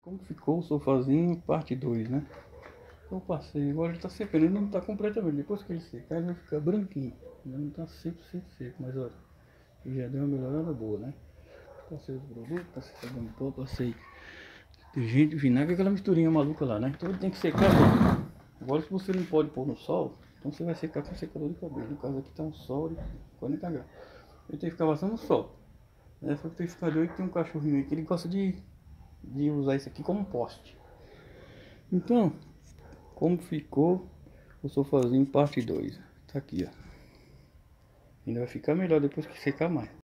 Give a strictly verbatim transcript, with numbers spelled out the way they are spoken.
Como ficou o sofazinho parte dois, né? Eu passei, agora ele tá secando, ele não tá completamente. Depois que ele secar, ele vai ficar branquinho. Ele não tá cem por cento seco, mas olha, ele já deu uma melhorada boa, né? Passei os produtos, passei sabão em pó, passei detergente, vinagre, aquela misturinha maluca lá, né? Então ele tem que secar bem. Agora, se você não pode pôr no sol, então você vai secar com secador de cabelo. No caso aqui tá um sol de quarenta graus. Ele tem que ficar passando no sol. Essa pescador aí que tem um cachorrinho aí que ele gosta de, de usar isso aqui como poste. Então, como ficou o sofazinho parte dois? Tá aqui, ó. Ainda vai ficar melhor depois que secar mais.